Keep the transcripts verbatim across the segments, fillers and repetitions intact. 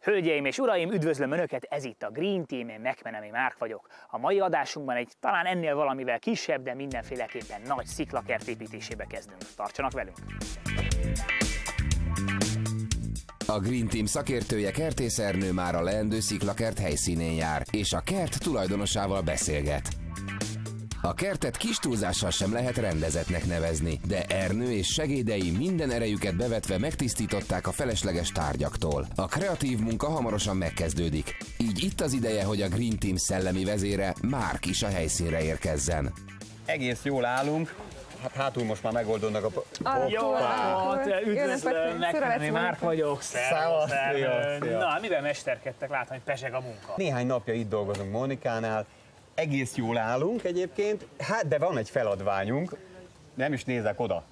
Hölgyeim és uraim, üdvözlöm Önöket, ez itt a Green Team, én Megmenemi Márk vagyok. A mai adásunkban egy talán ennél valamivel kisebb, de mindenféleképpen nagy sziklakert építésébe kezdünk. Tartsanak velünk! A Green Team szakértője Kertész Ernő már a leendő sziklakert helyszínén jár, és a kert tulajdonosával beszélget. A kertet kis túlzással sem lehet rendezetnek nevezni, de Ernő és segédei minden erejüket bevetve megtisztították a felesleges tárgyaktól. A kreatív munka hamarosan megkezdődik, így itt az ideje, hogy a Green Team szellemi vezére Márk is a helyszínre érkezzen. Egész jól állunk, hát hátul most már megoldódnak a... Jó, üdvözlöm, Megmenemi Márk vagyok, szervusz, Na, mivel mesterkedtek, látom, hogy peseg a munka. Néhány napja itt dolgozunk Monikánál, egész jól állunk egyébként, hát de van egy feladványunk, nem is nézek oda.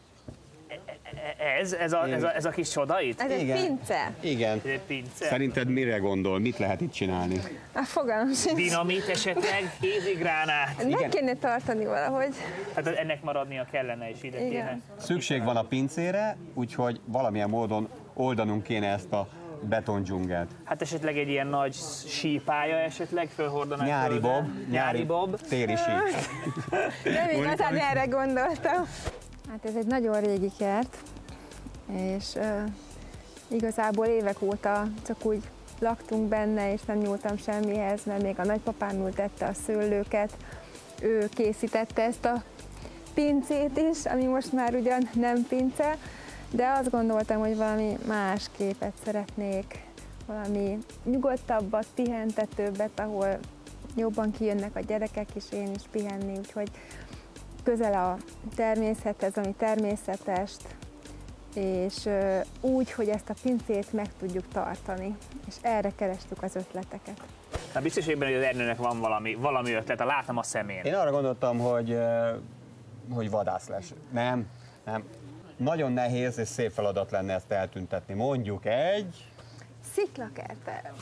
Ez, ez, a, ez, a, ez a kis csoda itt? Ez egy Igen. pince. Igen. Ez egy pince. Szerinted mire gondol? Mit lehet itt csinálni? A fogalmam sincs. Dinamit esetleg, kézigránát. Meg kéne tartani valahogy. Hát ennek maradnia kellene, és ide Igen. kéne. Szükség van a pincére, úgyhogy valamilyen módon oldanunk kéne ezt a betondzsungelt. Hát esetleg egy ilyen nagy sípálya esetleg fölhordanák. Nyári földre. bob, Nyári bob. téri sí. Nem igazán erre gondoltam. Hát ez egy nagyon régi kert, és uh, igazából évek óta csak úgy laktunk benne, és nem nyúltam semmihez, mert még a nagypapám ültette a szőlőket. Ő készítette ezt a pincét is, ami most már ugyan nem pince, de azt gondoltam, hogy valami más képet szeretnék, valami nyugodtabbat, pihentetőbbet, ahol jobban kijönnek a gyerekek is, én is pihenni, úgyhogy közel a természethez, ami természetest, és úgy, hogy ezt a pincét meg tudjuk tartani, és erre kerestük az ötleteket. Na biztos, hogy az Ernőnek van valami, valami ötlet, látom a szemén. Én arra gondoltam, hogy, hogy vadász lesz. Nem, nem. Nagyon nehéz és szép feladat lenne ezt eltüntetni. Mondjuk egy... Sziklakertet.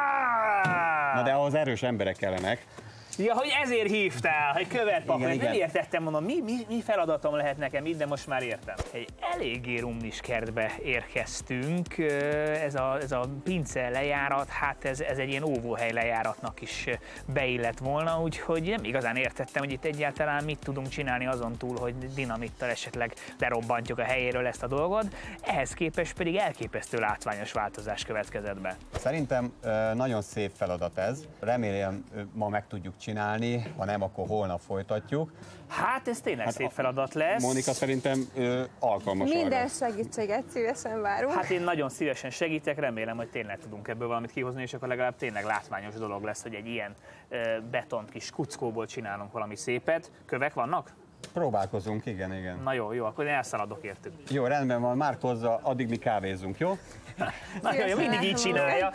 Na de ahhoz erős emberek kellenek. Ja, hogy ezért hívtál, hogy követpap, Igen, hogy nem igen. értettem, mondom, mi, mi, mi feladatom lehet nekem itt, de most már értem. Egy eléggé rumlis kertbe érkeztünk, ez a, ez a pince lejárat, hát ez, ez egy ilyen óvóhely lejáratnak is beillett volna, úgyhogy nem igazán értettem, hogy itt egyáltalán mit tudunk csinálni azon túl, hogy dinamittal esetleg lerobbantjuk a helyéről ezt a dolgot, ehhez képest pedig elképesztő látványos változás következett be. Szerintem nagyon szép feladat ez. Remélem ma meg tudjuk csinálni, ha nem, akkor holnap folytatjuk. Hát ez tényleg Hát szép a- feladat lesz. Monika szerintem ö, alkalmas Minden arra. segítséget szívesen várunk. Hát én nagyon szívesen segítek, remélem, hogy tényleg tudunk ebből valamit kihozni, és akkor legalább tényleg látványos dolog lesz, hogy egy ilyen ö, betont kis kuckóból csinálunk valami szépet. Kövek vannak? Próbálkozunk, igen, igen. Na jó, jó, akkor én elszaladok értük. Jó, rendben van, Márk hozza, addig mi kávézzunk, jó? Nagyon jó, mindig így csinálja.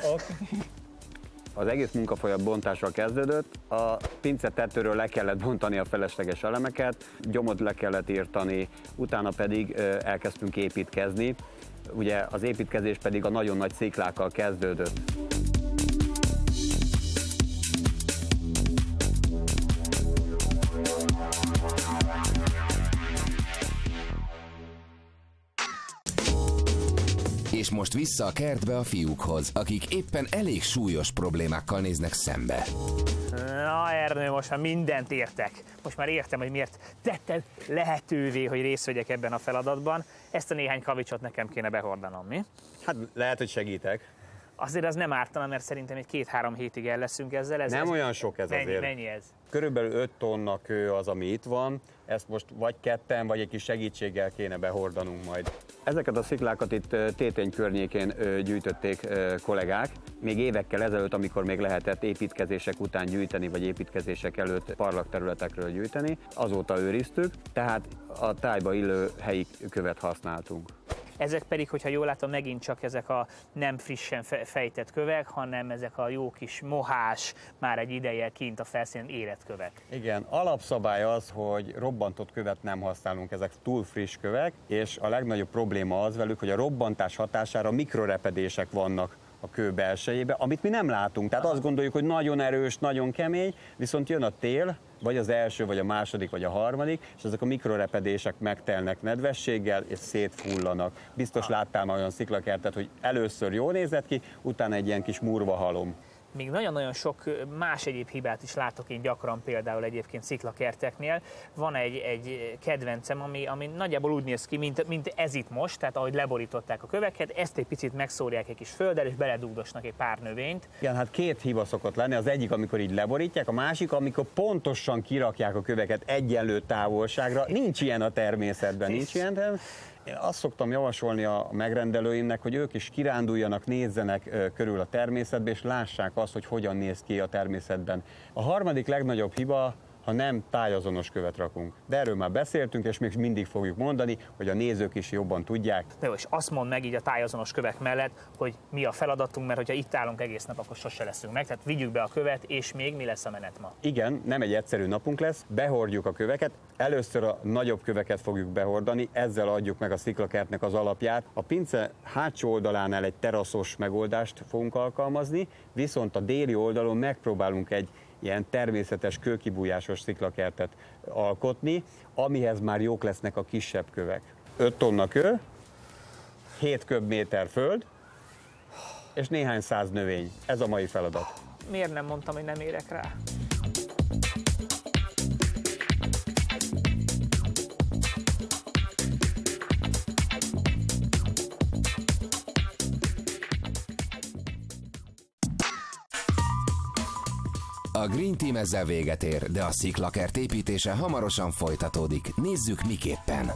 Az egész munkafolyamat bontással kezdődött, a pince tetőről le kellett bontani a felesleges elemeket, gyomot le kellett írtani, utána pedig ö, elkezdtünk építkezni, ugye az építkezés pedig a nagyon nagy sziklákkal kezdődött. És most vissza a kertbe a fiúkhoz, akik éppen elég súlyos problémákkal néznek szembe. Na Ernő, most már mindent értek. Most már értem, hogy miért tetted lehetővé, hogy részt vegyek ebben a feladatban. Ezt a néhány kavicsot nekem kéne behordanom, mi? Hát lehet, hogy segítek. Azért az nem ártana, mert szerintem egy két-három hétig el leszünk ezzel. Ez, Nem ez olyan sok ez mennyi, azért. Mennyi ez? Körülbelül öt tonna kő az, ami itt van, ezt most vagy ketten, vagy egy kis segítséggel kéne behordanunk majd. Ezeket a sziklákat itt Tétény környékén gyűjtötték kollégák, még évekkel ezelőtt, amikor még lehetett építkezések után gyűjteni, vagy építkezések előtt parlagterületekről gyűjteni, azóta őriztük, tehát a tájba illő helyi követ használtunk. Ezek pedig, hogyha jól látom, megint csak ezek a nem frissen fejtett kövek, hanem ezek a jó kis mohás, már egy ideje kint a felszínen érett kövek. Igen, alapszabály az, hogy robbantott követ nem használunk, ezek túl friss kövek, és a legnagyobb probléma az velük, hogy a robbantás hatására mikrorepedések vannak a a kő belsejébe, amit mi nem látunk. Tehát azt gondoljuk, hogy nagyon erős, nagyon kemény, viszont jön a tél, vagy az első, vagy a második, vagy a harmadik, és ezek a mikrorepedések megtelnek nedvességgel, és szétfullanak. Biztos láttál már olyan sziklakertet, hogy először jól nézett ki, utána egy ilyen kis murva halom. Még nagyon-nagyon sok más egyéb hibát is látok én gyakran, például egyébként sziklakerteknél. Van egy, egy kedvencem, ami, ami nagyjából úgy néz ki, mint, mint ez itt most, tehát ahogy leborították a köveket, ezt egy picit megszórják egy kis földdel, és beledugdosnak egy pár növényt. Igen, hát két hiba szokott lenni, az egyik, amikor így leborítják, a másik, amikor pontosan kirakják a köveket egyenlő távolságra. Nincs ilyen a természetben, nincs ilyen. Én azt szoktam javasolni a megrendelőimnek, hogy ők is kiránduljanak, nézzenek körül a természetbe, és lássák azt, hogy hogyan néz ki a természetben. A harmadik legnagyobb hiba, ha nem tájazonos követ rakunk. De erről már beszéltünk, és még mindig fogjuk mondani, hogy a nézők is jobban tudják. De jó, és azt mondd meg így a tájazonos kövek mellett, hogy mi a feladatunk, mert hogyha itt állunk egész nap, akkor sose leszünk meg. Tehát vigyük be a követ, és még mi lesz a menet ma? Igen, nem egy egyszerű napunk lesz, behordjuk a köveket, először a nagyobb köveket fogjuk behordani, ezzel adjuk meg a sziklakertnek az alapját. A pince hátsó oldalánál egy teraszos megoldást fogunk alkalmazni, viszont a déli oldalon megpróbálunk egy ilyen természetes kőkibújásos sziklakertet alkotni, amihez már jók lesznek a kisebb kövek. öt tonna kő, hét köbméter föld, és néhány száz növény. Ez a mai feladat. Miért nem mondtam, hogy nem érek rá? A Green Team ezzel véget ér, de a sziklakert építése hamarosan folytatódik. Nézzük miképpen.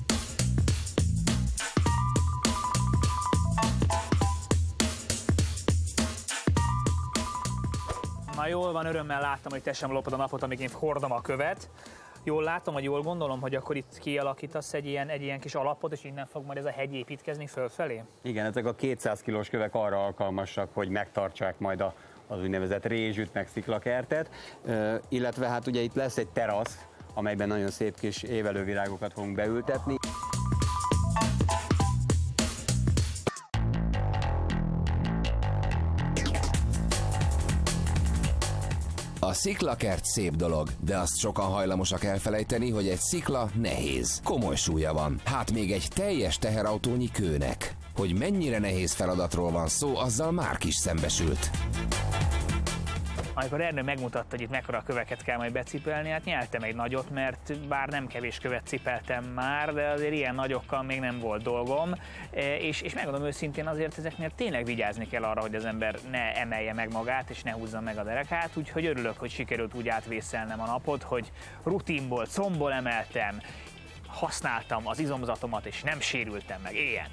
Na jól van, örömmel láttam, hogy te sem lopod a napot, amíg én hordom a követ. Jól látom, vagy jól gondolom, hogy akkor itt kialakítasz egy ilyen, egy ilyen kis alapot, és innen fog majd ez a hegy építkezni fölfelé? Igen, ezek a kétszáz kilós kövek arra alkalmasak, hogy megtartsák majd a az úgynevezett rézsüt, meg sziklakertet, uh, illetve hát ugye itt lesz egy terasz, amelyben nagyon szép kis évelővirágokat fogunk beültetni. A sziklakert szép dolog, de azt sokan hajlamosak elfelejteni, hogy egy szikla nehéz, komoly súlya van, hát még egy teljes teherautónyi kőnek. Hogy mennyire nehéz feladatról van szó, azzal már is szembesült. Amikor Ernő megmutatta, hogy itt mekkora köveket kell majd becipelni, hát nyeltem egy nagyot, mert bár nem kevés követ cipeltem már, de azért ilyen nagyokkal még nem volt dolgom, és, és megmondom őszintén, azért ezeknél tényleg vigyázni kell arra, hogy az ember ne emelje meg magát, és ne húzza meg a derekát, úgyhogy örülök, hogy sikerült úgy átvészelnem a napot, hogy rutinból, combból emeltem, használtam az izomzatomat, és nem sérültem meg éjjel.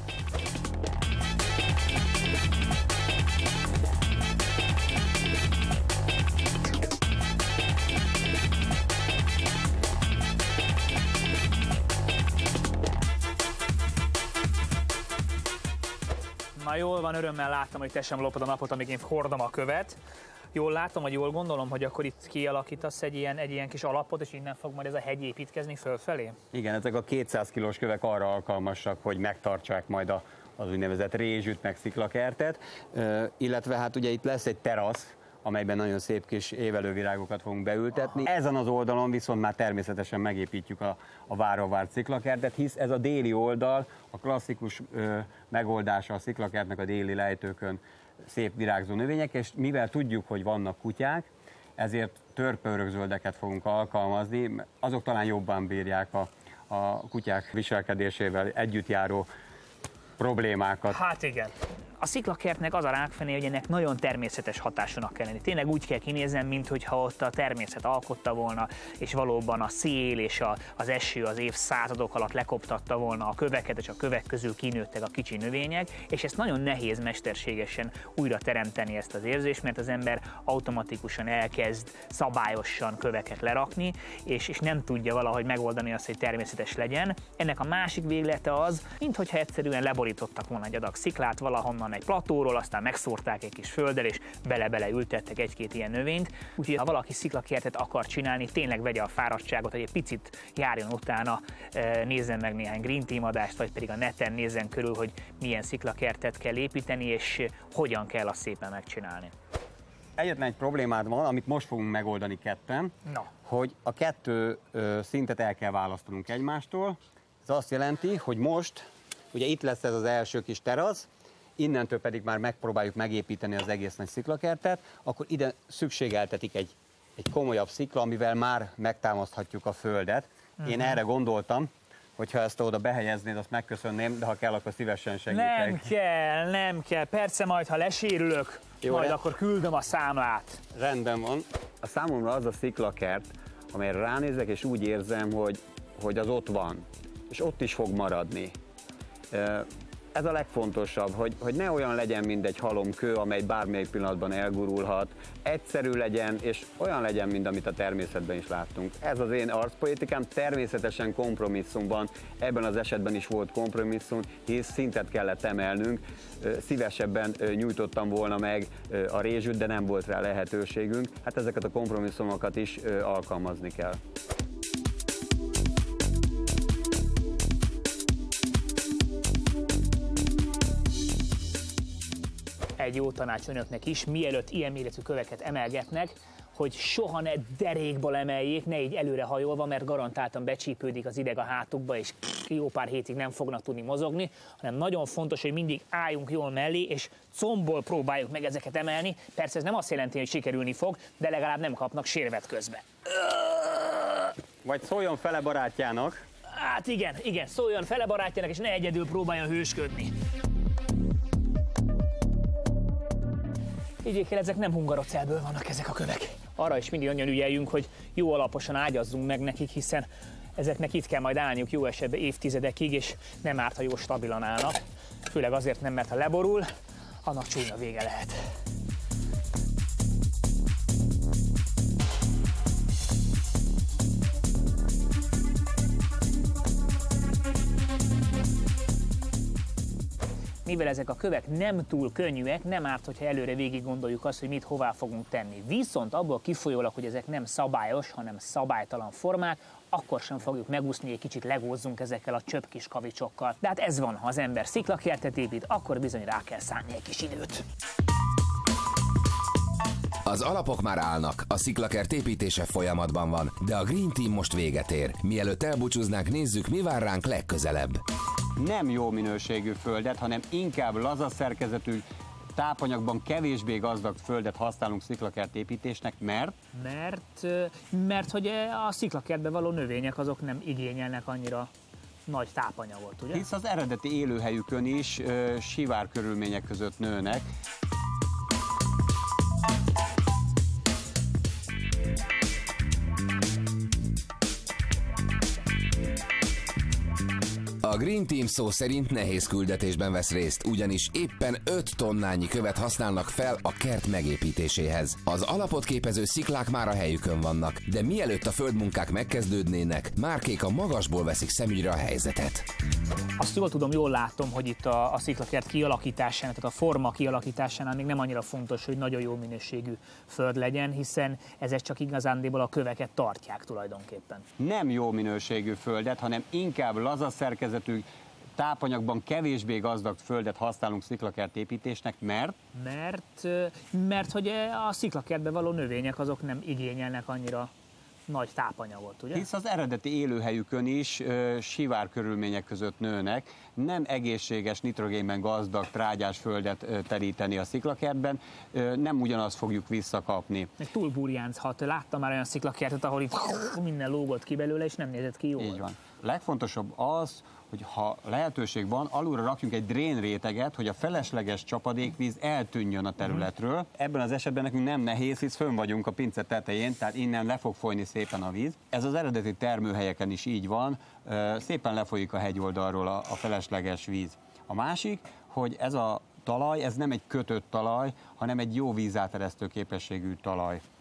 Na jól van, örömmel láttam, hogy te sem lopod a napot, amíg én hordom a követ. Jól látom, vagy jól gondolom, hogy akkor itt kialakítasz egy ilyen, egy ilyen kis alapot, és innen fog majd ez a hegy építkezni fölfelé? Igen, ezek a kétszáz kilós kövek arra alkalmasak, hogy megtartsák majd a, az úgynevezett rézsüt, meg sziklakertet, uh, illetve hát ugye itt lesz egy terasz, amelyben nagyon szép kis évelővirágokat fogunk beültetni. Ezen az oldalon viszont már természetesen megépítjük a, a várva várt sziklakertet, hisz ez a déli oldal, a klasszikus ö, megoldása a sziklakertnek a déli lejtőkön szép virágzó növények, és mivel tudjuk, hogy vannak kutyák, ezért törpőrökzöldeket fogunk alkalmazni, azok talán jobban bírják a, a kutyák viselkedésével együtt járó problémákat. Hát igen. A sziklakertnek az a rákfené, hogy ennek nagyon természetes hatásonak kell lenni. Tényleg úgy kell kinéznem, mintha ott a természet alkotta volna, és valóban a szél és a, az eső az évszázadok alatt lekoptatta volna a köveket, és a kövek közül kinőttek a kicsi növények, és ezt nagyon nehéz mesterségesen újra teremteni ezt az érzést, mert az ember automatikusan elkezd szabályosan köveket lerakni, és, és nem tudja valahogy megoldani azt, hogy természetes legyen. Ennek a másik véglete az, minthogyha egyszerűen leborítottak volna egy adag sziklát, valahonnan van egy platóról, aztán megszórták egy kis földdel, és bele-bele ültettek egy-két ilyen növényt. Úgyhogy ha valaki sziklakertet akar csinálni, tényleg vegye a fáradtságot, hogy egy picit járjon utána, nézzen meg néhány Green Team adást, vagy pedig a neten nézzen körül, hogy milyen sziklakertet kell építeni, és hogyan kell azt szépen megcsinálni. Egyetlen egy problémád van, amit most fogunk megoldani ketten, no. hogy a kettő ö, szintet el kell választanunk egymástól. Ez azt jelenti, hogy most, ugye itt lesz ez az első kis terasz, innentől pedig már megpróbáljuk megépíteni az egész nagy sziklakertet, akkor ide szükségeltetik egy, egy komolyabb szikla, amivel már megtámaszthatjuk a földet. Uh-huh. Én erre gondoltam, hogyha ezt oda behelyeznéd, azt megköszönném, de ha kell, akkor szívesen segítek. Nem kell, nem kell. Persze majd, ha lesérülök, jó, majd akkor küldöm a számlát. Rendben van. A számomra az a sziklakert, amelyre ránézek, és úgy érzem, hogy, hogy az ott van, és ott is fog maradni. Ez a legfontosabb, hogy, hogy ne olyan legyen, mint egy halomkő, amely bármelyik pillanatban elgurulhat, egyszerű legyen, és olyan legyen, mint amit a természetben is láttunk. Ez az én arcpolitikám, természetesen kompromisszumban, ebben az esetben is volt kompromisszum, hisz szintet kellett emelnünk, szívesebben nyújtottam volna meg a rézsűt, de nem volt rá lehetőségünk. Hát ezeket a kompromisszumokat is alkalmazni kell. Egy jó tanács önöknek is, mielőtt ilyen méretű köveket emelgetnek, hogy soha ne derékból emeljék, ne így előre hajolva, mert garantáltan becsípődik az ideg a hátukba, és jó pár hétig nem fognak tudni mozogni, hanem nagyon fontos, hogy mindig álljunk jól mellé, és combból próbáljuk meg ezeket emelni. Persze ez nem azt jelenti, hogy sikerülni fog, de legalább nem kapnak sérvet közben. Vagy szóljon fele barátjának. Hát igen, igen, szóljon fele barátjának, és ne egyedül próbáljon hősködni. Higgyék el, ezek nem hungarocelből vannak ezek a kövek. Arra is mindig nagyon ügyeljünk, hogy jó alaposan ágyazzunk meg nekik, hiszen ezeknek itt kell majd állniuk jó esetben évtizedekig, és nem árt, ha jó stabilan állnak. Főleg azért nem, mert ha leborul, annak csúnya vége lehet. Mivel ezek a kövek nem túl könnyűek, nem árt, hogyha előre végig gondoljuk azt, hogy mit hová fogunk tenni. Viszont abból kifolyólag, hogy ezek nem szabályos, hanem szabálytalan formák, akkor sem fogjuk megúszni, egy kicsit legózzunk ezekkel a csöpp kis kavicsokkal. De hát ez van, ha az ember sziklakertet épít, akkor bizony rá kell szánni egy kis időt. Az alapok már állnak, a sziklakert építése folyamatban van, de a Green Team most véget ér. Mielőtt elbúcsúznánk, nézzük, mi vár ránk legközelebb. Nem jó minőségű földet, hanem inkább laza szerkezetű, tápanyagban kevésbé gazdag földet használunk sziklakert építésnek, mert? Mert, mert hogy a sziklakertben való növények azok nem igényelnek annyira nagy tápanyagot, ugye? Hisz az eredeti élőhelyükön is ö, sivár körülmények között nőnek. A Green Team szó szerint nehéz küldetésben vesz részt, ugyanis éppen öt tonnányi követ használnak fel a kert megépítéséhez. Az alapot képező sziklák már a helyükön vannak, de mielőtt a földmunkák megkezdődnének, Márkék a magasból veszik szemügyre a helyzetet. Azt jól tudom, jól látom, hogy itt a, a sziklakert kialakításánál, tehát a forma kialakításánál még nem annyira fontos, hogy nagyon jó minőségű föld legyen, hiszen ezek csak igazándiból a köveket tartják tulajdonképpen. Nem jó minőségű földet, hanem inkább laza szerkezetű, tápanyagban kevésbé gazdag földet használunk sziklakert építésnek, mert? Mert, mert hogy a sziklakertben való növények azok nem igényelnek annyira nagy tápanyagot, ugye? Hisz az eredeti élőhelyükön is ö, sivár körülmények között nőnek, nem egészséges, nitrogénben gazdag, trágyás földet ö, teríteni a sziklakertben, ö, nem ugyanazt fogjuk visszakapni. Meg túl burjánzhat. Láttam már olyan sziklakertet, ahol itt minden lógott ki belőle, és nem nézett ki jól. Így van. A legfontosabb az, hogy ha lehetőség van, alulra rakjunk egy drénréteget, hogy a felesleges csapadékvíz eltűnjön a területről. Mm. Ebben az esetben nekünk nem nehéz, hisz fönn vagyunk a pince tetején, tehát innen le fog folyni szépen a víz. Ez az eredeti termőhelyeken is így van, szépen lefolyik a hegyoldalról a, a felesleges víz. A másik, hogy ez a talaj, ez nem egy kötött talaj, hanem egy jó vízáteresztő képességű talaj.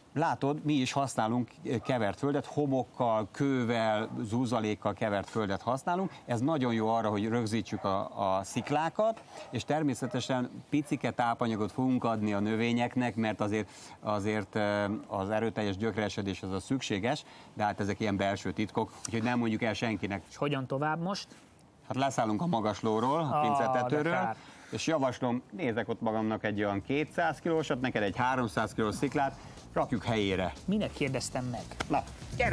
látod, mi is használunk kevert földet, homokkal, kővel, zúzalékkal kevert földet használunk. Ez nagyon jó arra, hogy rögzítsük a, a sziklákat, és természetesen picike tápanyagot fogunk adni a növényeknek, mert azért, azért az erőteljes gyökeresedés az a szükséges, de hát ezek ilyen belső titkok, úgyhogy nem mondjuk el senkinek. És hogyan tovább most? Hát leszállunk a magaslóról, a pincetetőről, és javaslom, nézek ott magamnak egy olyan kétszáz kilósat, neked egy háromszáz kilós sziklát, rakjuk helyére. Minek kérdeztem meg? Na, gyere!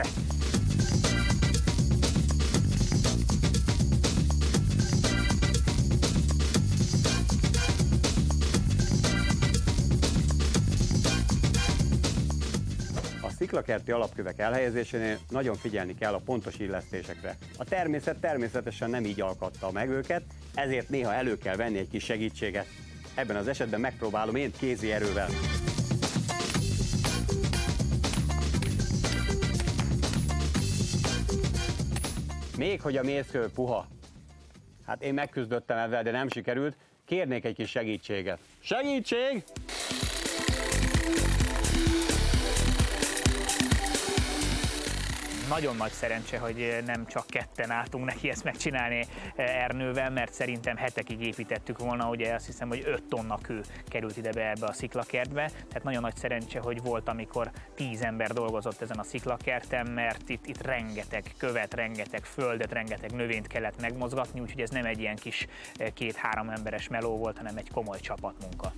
A sziklakerti alapkövek elhelyezésénél nagyon figyelni kell a pontos illesztésekre. A természet természetesen nem így alkotta meg őket, ezért néha elő kell venni egy kis segítséget. Ebben az esetben megpróbálom én kézi erővel. Még hogy a mészkő puha. Hát én megküzdöttem ezzel, de nem sikerült. Kérnék egy kis segítséget. Segítség! Nagyon nagy szerencse, hogy nem csak ketten álltunk neki ezt megcsinálni Ernővel, mert szerintem hetekig építettük volna, ugye azt hiszem, hogy öt tonna kő került ide be ebbe a sziklakertbe, tehát nagyon nagy szerencse, hogy volt, amikor tíz ember dolgozott ezen a sziklakerten, mert itt, itt rengeteg követ, rengeteg földet, rengeteg növényt kellett megmozgatni, úgyhogy ez nem egy ilyen kis két-három emberes meló volt, hanem egy komoly csapatmunka.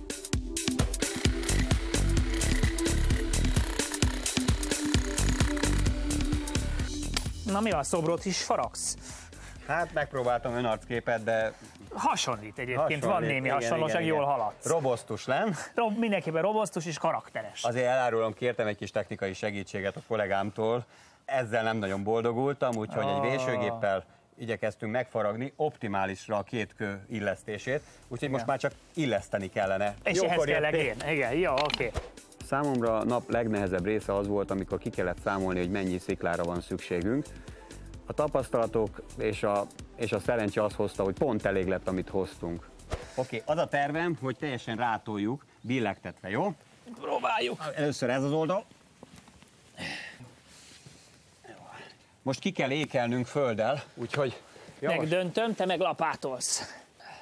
Na mi van, szobrot is faragsz? Hát megpróbáltam önarcképet, de... Hasonlít egyébként, Hasonlít, van némi igen, hasonlóság, igen, jól igen. haladsz. Robosztus, nem? Rob, mindenképpen robosztus és karakteres. Azért elárulom, kértem egy kis technikai segítséget a kollégámtól. Ezzel nem nagyon boldogultam, úgyhogy Ah. egy vésőgéppel igyekeztünk megfaragni optimálisra a két kő illesztését, úgyhogy most már csak illeszteni kellene. És Jókor ehhez kell jöttél. legén. Igen, jó, oké. Okay. Számomra a nap legnehezebb része az volt, amikor ki kellett számolni, hogy mennyi sziklára van szükségünk. A tapasztalatok és a, és a szerencse azt hozta, hogy pont elég lett, amit hoztunk. Oké, okay, az a tervem, hogy teljesen rátoljuk, billegtetve, jó? Próbáljuk. Először ez az oldal. Most ki kell ékelnünk földdel, úgyhogy... javas- Megdöntöm, te meg lapátolsz.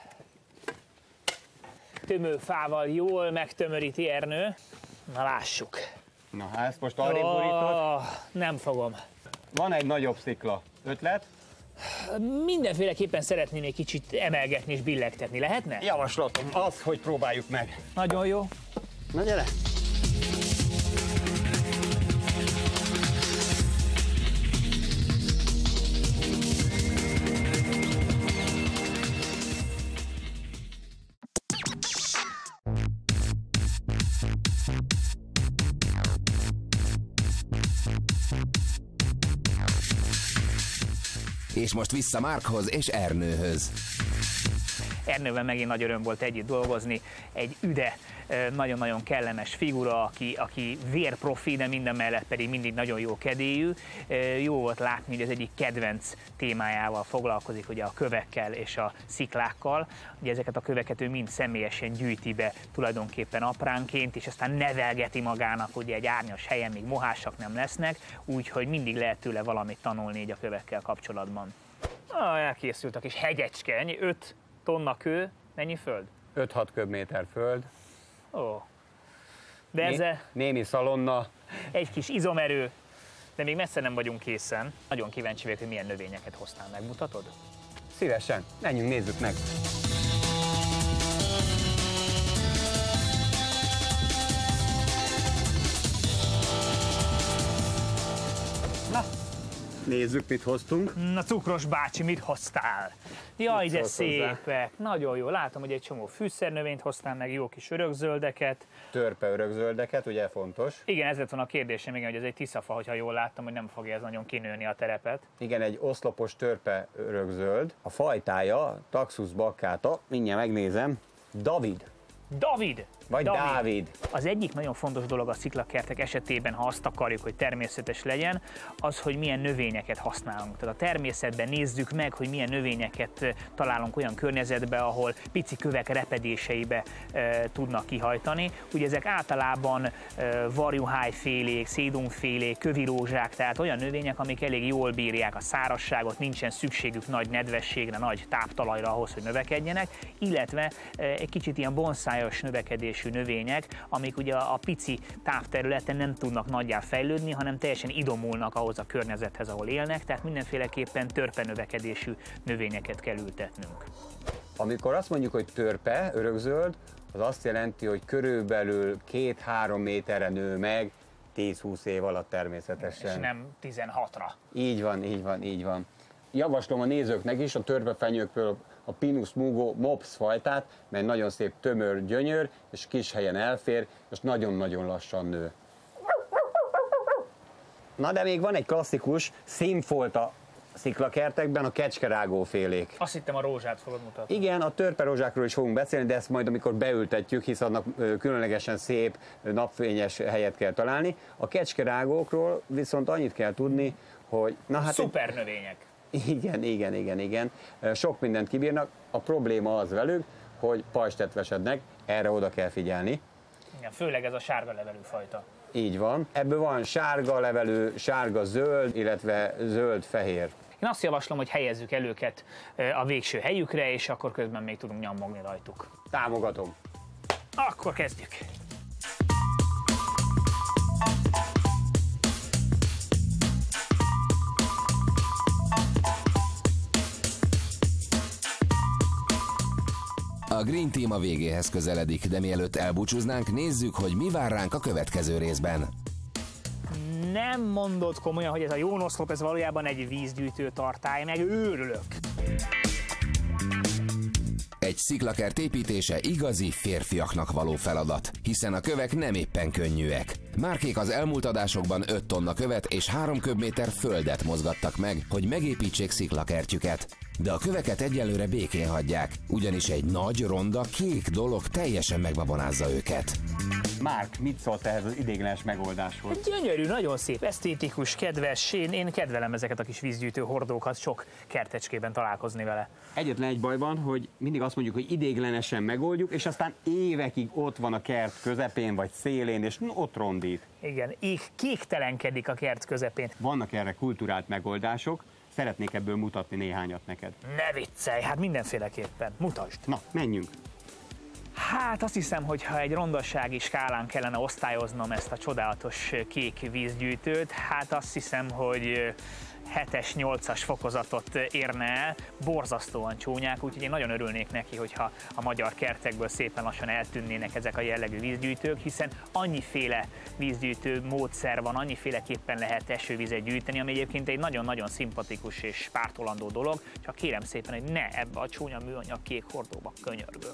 Tömőfával jól megtömöríti Ernő. Na lássuk. Na, hát ezt most arrébb borítod. Oh, nem fogom. Van egy nagyobb szikla. Ötlet? Mindenféleképpen szeretném egy kicsit emelgetni és billegtetni. Lehetne? Javaslatom az, hogy próbáljuk meg. Nagyon jó. Na gyere! És most vissza Márkhoz és Ernőhöz. Ernővel megint nagy öröm volt együtt dolgozni, egy üde, nagyon-nagyon kellemes figura, aki, aki vérprofi, de minden mellett pedig mindig nagyon jó kedélyű. Jó volt látni, hogy az egyik kedvenc témájával foglalkozik, ugye a kövekkel és a sziklákkal. Ugye ezeket a köveket ő mind személyesen gyűjti be tulajdonképpen apránként, és aztán nevelgeti magának ugye egy árnyas helyen, még mohásak nem lesznek, úgyhogy mindig lehet tőle valamit tanulni így a kövekkel kapcsolatban. Ah, elkészült a kis hegyecske, ennyi öt tonna kő, mennyi föld? öt-hat köbméter föld. Ó. De Né- ezzel Némi szalonna. egy kis izomerő, de még messze nem vagyunk készen. Nagyon kíváncsi vagyok, hogy milyen növényeket hoztál, megmutatod? Szívesen. Menjünk, nézzük meg. Na, Nézzük, mit hoztunk. na cukros bácsi, mit hoztál? Jaj, Mit de szólsz hozzá? szépek, nagyon jó. Látom, hogy egy csomó fűszernövényt hoztál meg, jó kis örökzöldeket. Törpe örökzöldeket, ugye fontos. Igen, ez lett volna a kérdésem, igen, hogy ez egy tiszafa, hogyha jól láttam, hogy nem fogja ez nagyon kinőni a terepet. Igen, egy oszlopos törpe örökzöld. A fajtája Taxus baccata, mindjárt megnézem, David. David! Vagy David. Dávid. Az egyik nagyon fontos dolog a sziklakertek esetében, ha azt akarjuk, hogy természetes legyen, az, hogy milyen növényeket használunk. Tehát a természetben nézzük meg, hogy milyen növényeket találunk olyan környezetben, ahol pici kövek repedéseibe e, tudnak kihajtani. Ugye ezek általában e, varjuhájfélék, szédumfélék, kövirózsák, tehát olyan növények, amik elég jól bírják a szárazságot, nincsen szükségük nagy nedvességre, nagy táptalajra ahhoz, hogy növekedjenek, illetve e, egy kicsit ilyen bonszájos növekedés növények, amik ugye a pici távterületen nem tudnak nagyjá fejlődni, hanem teljesen idomulnak ahhoz a környezethez, ahol élnek, tehát mindenféleképpen törpe növekedésű növényeket kell ültetnünk. Amikor azt mondjuk, hogy törpe, örökzöld, az azt jelenti, hogy körülbelül két-három méterre nő meg tíz-húsz év alatt természetesen. És nem tizenhatra. Így van, így van, így van. Javaslom a nézőknek is a törpefenyőkről a Pinus mugo mops fajtát, mert nagyon szép tömör gyönyör, és kis helyen elfér, és nagyon-nagyon lassan nő. Na de még van egy klasszikus színfolt a sziklakertekben, a kecskerágófélék. Azt hittem, a rózsát fogod mutatni. Igen, a törperózsákról is fogunk beszélni, de ezt majd amikor beültetjük, hisz annak különlegesen szép, napfényes helyet kell találni. A kecskerágókról viszont annyit kell tudni, hogy... Na, hát szuper növények. Igen, igen, igen, igen. Sok mindent kibírnak. A probléma az velük, hogy pajzstetvesednek, erre oda kell figyelni. Igen, főleg ez a sárga levelű fajta. Így van. Ebből van sárga levelű, sárga-zöld, illetve zöld-fehér. Én azt javaslom, hogy helyezzük el őket a végső helyükre, és akkor közben még tudunk nyammogni rajtuk. Támogatom. Akkor kezdjük. A Green Team a végéhez közeledik, de mielőtt elbúcsúznánk, nézzük, hogy mi vár ránk a következő részben. Nem mondod komolyan, hogy ez a jónoszlop, ez valójában egy vízgyűjtő tartály, meg őrülök. Egy sziklakert építése igazi férfiaknak való feladat, hiszen a kövek nem éppen könnyűek. Márkék az elmúlt adásokban öt tonna követ és három köbméter földet mozgattak meg, hogy megépítsék sziklakertjüket. De a köveket egyelőre békén hagyják, ugyanis egy nagy, ronda, kék dolog teljesen megbabonázza őket. Márk, mit szólt ehhez az ideiglenes megoldáshoz? Gyönyörű, nagyon szép, esztétikus, kedves. Én, én kedvelem ezeket a kis vízgyűjtő hordókat, sok kertecskében találkozni vele. Egyetlen egy baj van, hogy mindig azt mondjuk, hogy ideiglenesen megoldjuk, és aztán évekig ott van a kert közepén vagy szélén, és ott rondít. Igen, így kéktelenkedik a kert közepén. Vannak erre kulturált megoldások, szeretnék ebből mutatni néhányat neked. Ne viccelj, hát mindenféleképpen. Mutasd. Na, menjünk. Hát azt hiszem, hogy ha egy rondasági skálán kellene osztályoznom ezt a csodálatos kék vízgyűjtőt, hát azt hiszem, hogy hetes, nyolcas fokozatot érne el, borzasztóan csúnyák, úgyhogy én nagyon örülnék neki, hogyha a magyar kertekből szépen lassan eltűnnének ezek a jellegű vízgyűjtők, hiszen annyiféle vízgyűjtő módszer van, annyiféleképpen lehet esővizet gyűjteni, ami egyébként egy nagyon-nagyon szimpatikus és pártolandó dolog, csak kérem szépen, hogy ne ebbe a csúnya műanyag kék hordóba, könyörgöm.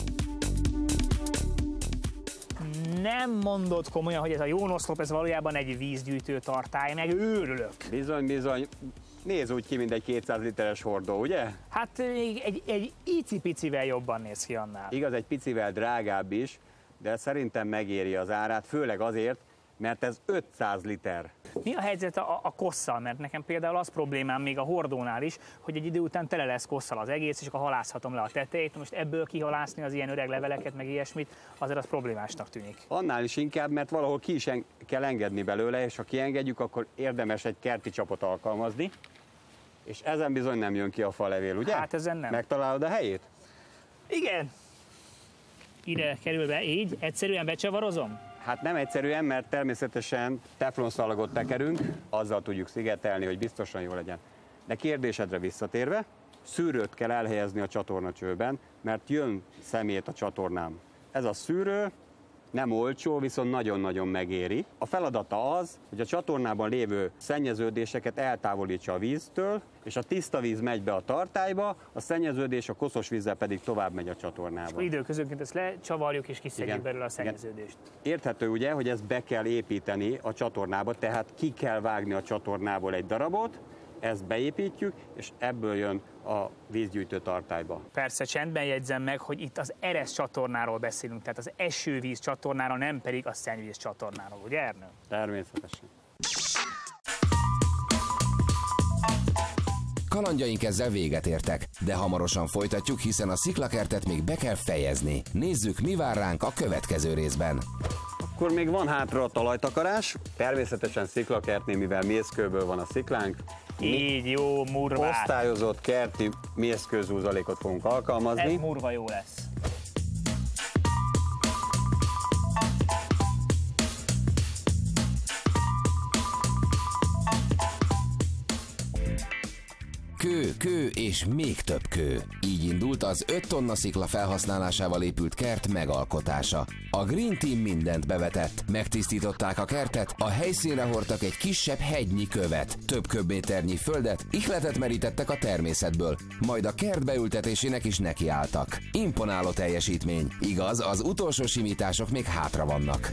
Nem mondod komolyan, hogy ez a jónoszlop, ez valójában egy vízgyűjtő tartály, meg őrülök. Bizony, bizony. Néz úgy ki, mint egy kétszáz literes hordó, ugye? Hát még egy, egy icipicivel jobban néz ki annál. Igaz, egy picivel drágább is, de szerintem megéri az árát, főleg azért, mert ez ötszáz liter. Mi a helyzet a, a kosszal? Mert nekem például az problémám még a hordónál is, hogy egy idő után tele lesz kosszal az egész, és akkor halászhatom le a tetejét. Most ebből kihalászni az ilyen öreg leveleket, meg ilyesmit, azért az problémásnak tűnik. Annál is inkább, mert valahol ki is en- kell engedni belőle, és ha kiengedjük, akkor érdemes egy kerti csapot alkalmazni. És ezen bizony nem jön ki a falevél, ugye? Hát ezen nem. Megtalálod a helyét? Igen. Ide kerül be, így, egyszerűen becsavarozom? Hát nem egyszerűen, mert természetesen teflonszalagot tekerünk, azzal tudjuk szigetelni, hogy biztosan jó legyen. De kérdésedre visszatérve, szűrőt kell elhelyezni a csatornacsőben, mert jön szemét a csatornám. Ez a szűrő nem olcsó, viszont nagyon-nagyon megéri. A feladata az, hogy a csatornában lévő szennyeződéseket eltávolítsa a víztől, és a tiszta víz megy be a tartályba, a szennyeződés a koszos vízzel pedig tovább megy a csatornába. És időközönként ezt lecsavarjuk és kiszedjük belőle a szennyeződést. Érthető ugye, hogy ezt be kell építeni a csatornába, tehát ki kell vágni a csatornából egy darabot, ezt beépítjük, és ebből jön a vízgyűjtő tartályba. Persze, csendben jegyzem meg, hogy itt az Eresz csatornáról beszélünk, tehát az esővíz csatornáról, nem pedig a szennyvíz csatornáról, ugye Ernő? Természetesen. Kalandjaink ezzel véget értek, de hamarosan folytatjuk, hiszen a sziklakertet még be kell fejezni. Nézzük, mi vár ránk a következő részben. Akkor még van hátra a talajtakarás, természetesen sziklakertnél, mivel mészkőből van a sziklánk, így jó, murvát. Osztályozott kerti mészkőzúzalékot fogunk alkalmazni. Ez murva jó lesz. Kő, kő és még több kő. Így indult az öt tonna szikla felhasználásával épült kert megalkotása. A Green Team mindent bevetett. Megtisztították a kertet, a helyszínre hordtak egy kisebb hegynyi követ, több köbméternyi földet, ihletet merítettek a természetből, majd a kert beültetésének is nekiálltak. Imponáló teljesítmény. Igaz, az utolsó simítások még hátra vannak.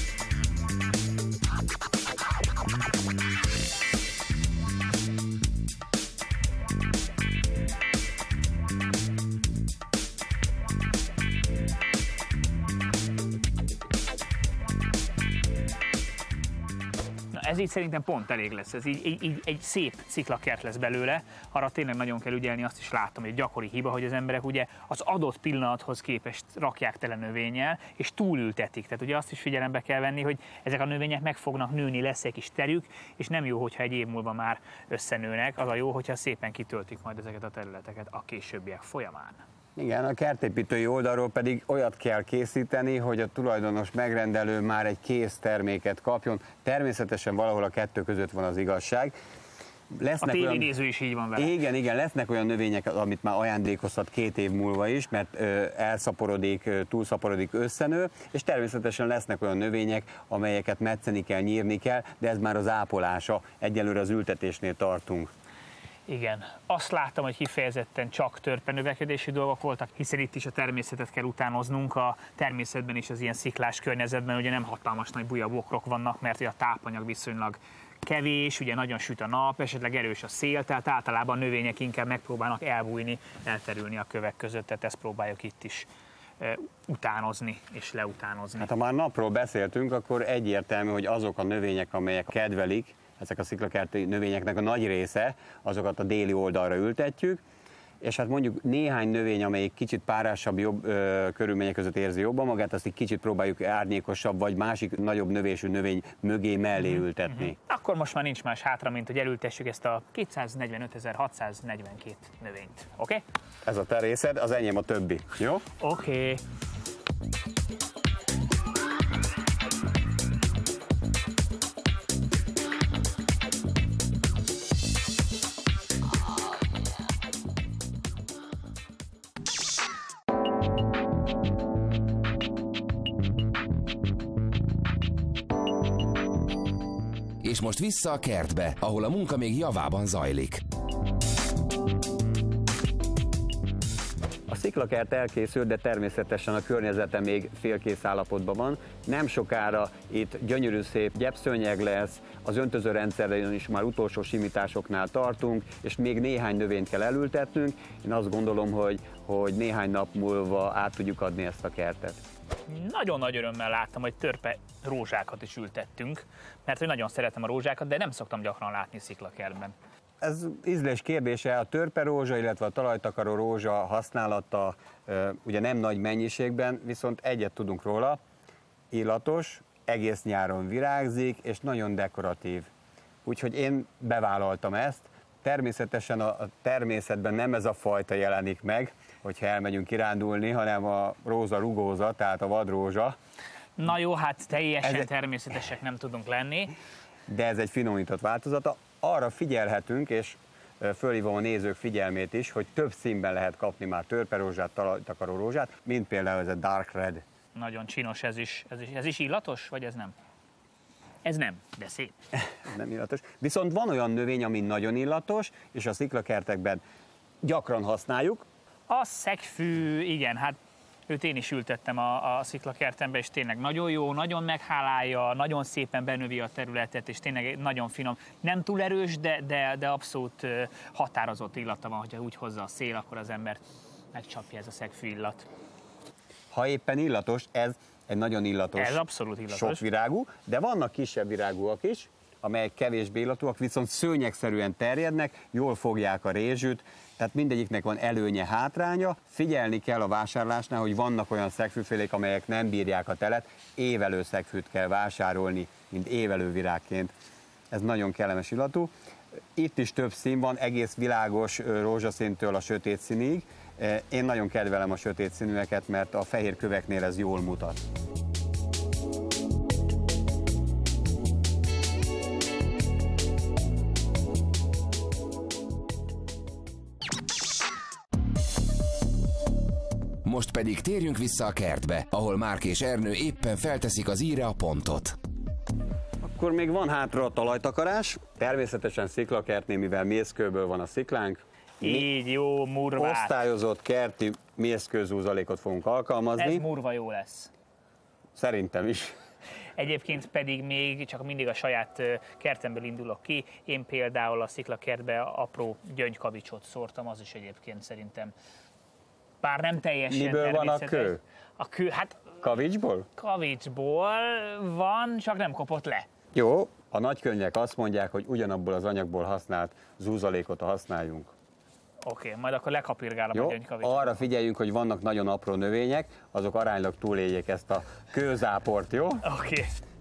Ez így szerintem pont elég lesz, ez így, így, így egy szép sziklakert lesz belőle, arra tényleg nagyon kell ügyelni, azt is látom, hogy egy gyakori hiba, hogy az emberek ugye az adott pillanathoz képest rakják tele növényel, és túlültetik. Tehát ugye azt is figyelembe kell venni, hogy ezek a növények meg fognak nőni, lesz egy kis terük, és nem jó, hogyha egy év múlva már összenőnek, az a jó, hogyha szépen kitöltik majd ezeket a területeket a későbbiek folyamán. Igen, a kertépítői oldalról pedig olyat kell készíteni, hogy a tulajdonos megrendelő már egy kész terméket kapjon. Természetesen valahol a kettő között van az igazság. Lesznek a téli néző is így van vele. Igen, igen, lesznek olyan növények, amit már ajándékozhat két év múlva is, mert ö, elszaporodik, túlszaporodik, összenő, és természetesen lesznek olyan növények, amelyeket metszeni kell, nyírni kell, de ez már az ápolása. Egyelőre az ültetésnél tartunk. Igen, azt láttam, hogy kifejezetten csak törpenövekedési dolgok voltak, hiszen itt is a természetet kell utánoznunk, a természetben is az ilyen sziklás környezetben ugye nem hatalmas nagy bujabokrok vannak, mert a tápanyag viszonylag kevés, ugye nagyon süt a nap, esetleg erős a szél, tehát általában a növények inkább megpróbálnak elbújni, elterülni a kövek között, tehát ezt próbáljuk itt is e, utánozni és leutánozni. Hát ha már napról beszéltünk, akkor egyértelmű, hogy azok a növények, amelyek kedvelik, ezek a sziklakerti növényeknek a nagy része, azokat a déli oldalra ültetjük, és hát mondjuk néhány növény, amelyik kicsit párásabb jobb, ö, körülmények között érzi jobban magát, azt egy kicsit próbáljuk árnyékosabb, vagy másik nagyobb növésű növény mögé mellé ültetni. Mm-hmm. Akkor most már nincs más hátra, mint hogy elültessük ezt a kétszáznegyvenötezer-hatszáznegyvenkét növényt. Oké? Okay? Ez a te részed, az enyém a többi. Jó? Oké. Okay. És most vissza a kertbe, ahol a munka még javában zajlik. A sziklakert elkészült, de természetesen a környezete még félkész állapotban van. Nem sokára itt gyönyörű szép gyepszőnyeg lesz, az öntözőrendszerben is már utolsó simításoknál tartunk, és még néhány növényt kell elültetnünk. Én azt gondolom, hogy, hogy néhány nap múlva át tudjuk adni ezt a kertet. Nagyon nagy örömmel láttam, hogy törpe rózsákat is ültettünk, mert hogy nagyon szeretem a rózsákat, de nem szoktam gyakran látni sziklakertben. Ez ízlés kérdése, a törperózsa, illetve a talajtakaró rózsa használata ugye nem nagy mennyiségben, viszont egyet tudunk róla, illatos, egész nyáron virágzik, és nagyon dekoratív. Úgyhogy én bevállaltam ezt. Természetesen a természetben nem ez a fajta jelenik meg, hogyha elmegyünk kirándulni, hanem a róza rugóza, tehát a vadrózsa. Na jó, hát teljesen ez természetesek nem tudunk lenni. De ez egy finomított változata. Arra figyelhetünk, és fölhívom a nézők figyelmét is, hogy több színben lehet kapni már törperózsát, talajtakaró rózsát, mint például ez a dark red. Nagyon csinos ez is. Ez is, ez is illatos, vagy ez nem? Ez nem, de szép. Nem illatos. Viszont van olyan növény, ami nagyon illatos, és a sziklakertekben gyakran használjuk. A szegfű, igen, hát Őt én is ültettem a, a sziklakertembe, és tényleg nagyon jó, nagyon meghálálja, nagyon szépen benövi a területet, és tényleg nagyon finom. Nem túl erős, de, de, de abszolút határozott illata van, hogyha úgy hozza a szél, akkor az ember megcsapja ez a szegfű illat. Ha éppen illatos, ez egy nagyon illatos, ez abszolút illatos. Sok virágú, de vannak kisebb virágúak is, amelyek kevésbé illatúak, viszont szőnyegszerűen terjednek, jól fogják a rézsűt, tehát mindegyiknek van előnye, hátránya. Figyelni kell a vásárlásnál, hogy vannak olyan szegfűfélék, amelyek nem bírják a telet, évelő szegfűt kell vásárolni, mint évelő virágként. Ez nagyon kellemes illatú. Itt is több szín van, egész világos rózsaszíntől a sötét színig. Én nagyon kedvelem a sötét színűeket, mert a fehér köveknél ez jól mutat. Most pedig térjünk vissza a kertbe, ahol Márk és Ernő éppen felteszik az íre a pontot. Akkor még van hátra a talajtakarás, természetesen sziklakertnél, mivel mészkőből van a sziklánk. Így jó, murvát. Osztályozott kerti mészkőzúzalékot fogunk alkalmazni. Ez murva jó lesz. Szerintem is. Egyébként pedig még csak mindig a saját kertemből indulok ki. Én például a sziklakertbe apró gyöngykavicsot szórtam, az is egyébként szerintem. Bár nem teljesen miből van a kő? A kő, hát... Kavicsból? Kavicsból van, csak nem kopott le. Jó, a nagykönyvek azt mondják, hogy ugyanabból az anyagból használt zúzalékot használjunk. Oké, okay, majd akkor lekapirgálom Jó, a gyöngykavicsot. arra figyeljünk, hogy vannak nagyon apró növények, azok aránylag túléljék ezt a kőzáport, jó? Oké. Okay.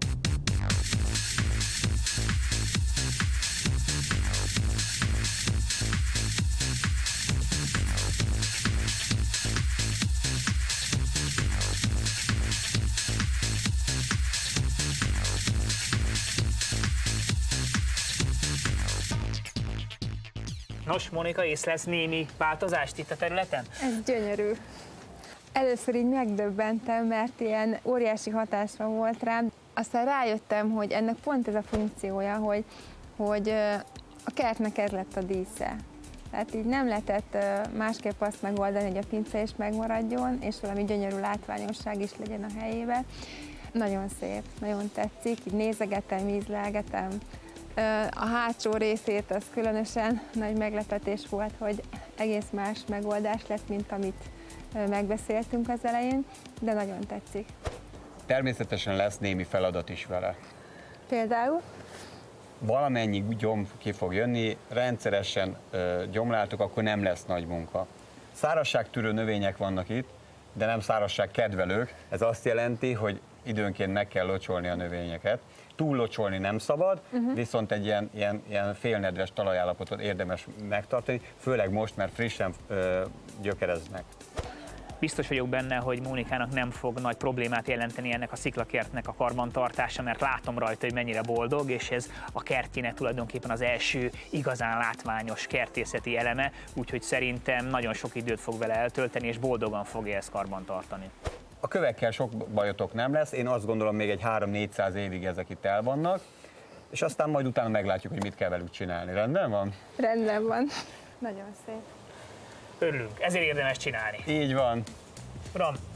Nos, Monika, észlelsz némi változást itt a területen? Ez gyönyörű. Először így megdöbbentem, mert ilyen óriási hatásra volt rám. Aztán rájöttem, hogy ennek pont ez a funkciója, hogy, hogy a kertnek ez lett a dísze. Tehát így nem lehetett másképp azt megoldani, hogy a pince is megmaradjon, és valami gyönyörű látványosság is legyen a helyébe. Nagyon szép, nagyon tetszik, így nézegetem, ízlelgetem. A hátsó részét az különösen nagy meglepetés volt, hogy egész más megoldás lett, mint amit megbeszéltünk az elején, de nagyon tetszik. Természetesen lesz némi feladat is vele. Például? Valamennyi gyom ki fog jönni, rendszeresen ö, gyomláltuk, akkor nem lesz nagy munka. Szárazságtűrő növények vannak itt, de nem szárazságkedvelők. Ez azt jelenti, hogy időnként meg kell locsolni a növényeket. Túl locsolni nem szabad, uh-huh. viszont egy ilyen, ilyen, ilyen félnedves talajállapotot érdemes megtartani, főleg most, mert frissen ö, gyökereznek. Biztos vagyok benne, hogy Mónikának nem fog nagy problémát jelenteni ennek a sziklakertnek a karbantartása, mert látom rajta, hogy mennyire boldog, és ez a kertjének tulajdonképpen az első igazán látványos kertészeti eleme, úgyhogy szerintem nagyon sok időt fog vele eltölteni, és boldogan fogja ezt karbantartani. A kövekkel sok bajotok nem lesz, én azt gondolom, még egy három-négyszáz évig ezek itt el vannak, és aztán majd utána meglátjuk, hogy mit kell velük csinálni. Rendben van? Rendben van. Nagyon szép. Örülünk, ezért érdemes csinálni. Így van. Uram,